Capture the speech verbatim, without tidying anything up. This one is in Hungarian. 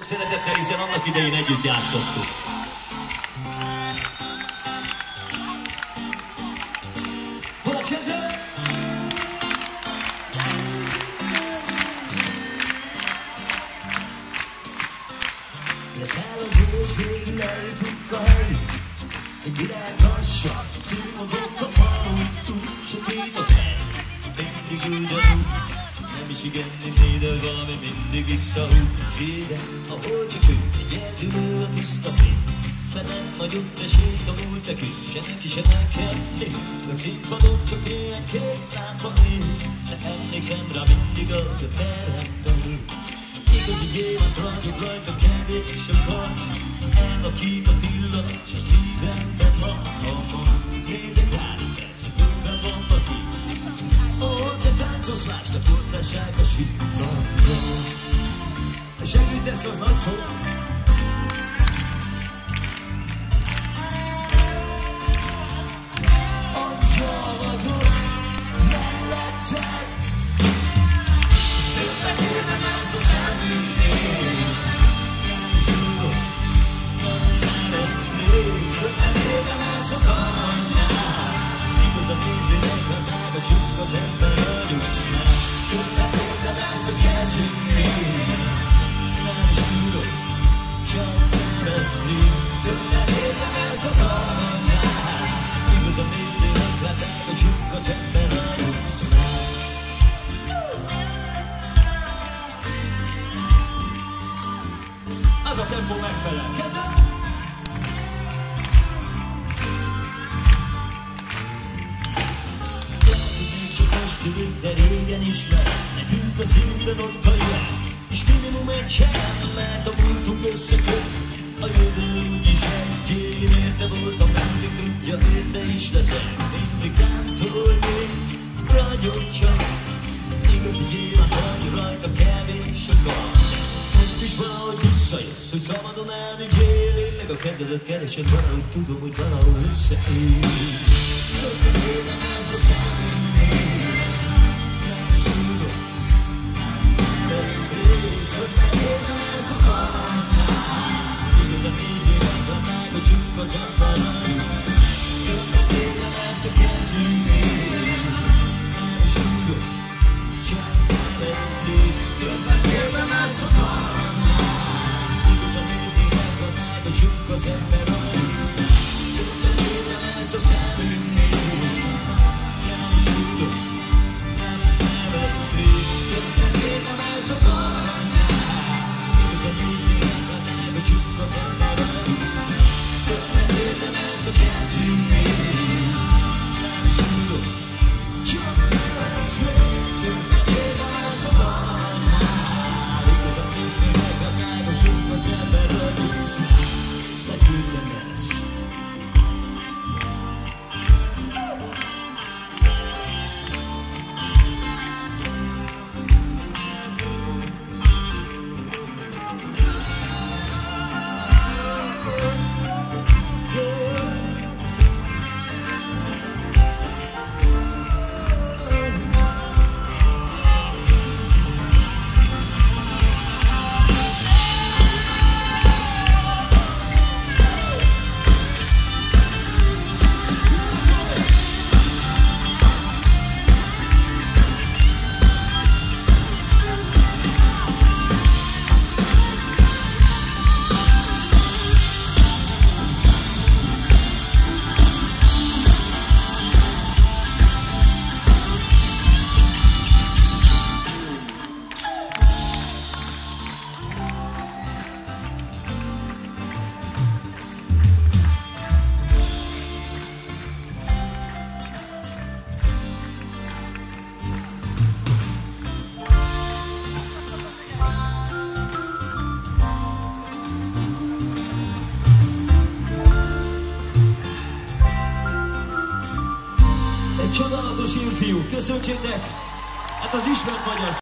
szeretettel, hiszen annak idején együtt játszottuk. Hol a kezed? Leszáll az ősz, végül eljutunk a hely. Egy virág lassan, színmondott a falon, túl sötét a hely. Mindig ugyanúgy, nem is igen ninni, de valami mindig visszahúg. Az égen, ahol csak ő, egy eltűnő a tiszta fény. Mert nem nagyon mesét a múlt neki, se neki se nekem. A színpadon csak ilyen kék lámpa él, de emlékszem rá mindig a teremben ül. Igazi gyémánt ragyog rajta kevés a karc, elvakít a pillanat, s a szívemben van. Ha nézek rád, persze többen vannak itt. Ó, te táncolsz más, de portásság a sírban. Te segítesz, az nagy szó. Adja vagyok, melletted. Többet érdemelsz a szemünknél. Többet érdemelsz az aranynál. Igaz a kéznének, mert drága csak az ember anyuknál. Többet érdemelsz a kezünknél. Nem is tudok, csak nevetni. Többet érdemelsz az aranynál. Igaz a kéznének, mert drága csak az ember anyuknál. Az a tempó megfelel. Kezed! De régen ismer, nekünk a szívben ott a jel. És minimum egy sem, mert a múltunk összeköt. A jövő úgyis egy, én érte voltam, mindig tudja, érte is leszel. Mindig táncolni, ragyog csak. Igazi gyémánt vagy rajta kevés a kar. Most is valahogy visszajössz, hogy szabadon elvigyél. Én meg a kezedet keresed, valahogy tudom, hogy valahol összeél. Többet érdemelsz a szemünknél. Többet érdemelsz az aranynál. Igaz a nézőnek, a drága csak az ember anyuknál. Többet érdemelsz a kezünknél. Nem is tudok, csak nevetni. Többet érdemelsz az aranynál. Igaz a nézőnek, a drága csak az ember anyuknál. Többet érdemelsz a szemünknél. Nem is tudok, nem nevetni. Többet érdemelsz az aranynál. Igaz a nézőnek, a drága csak az ember anyuknál. Többet érdemelsz a kezünknél. Nem is tudok, csak nevetni. Többet érdemelsz az aranynál. Igaz a nézőnek, a drága csak az ember anyuknál. Megérdemelsz. Csodálatos én fiú, köszöntsétek! Hát az ismert magyar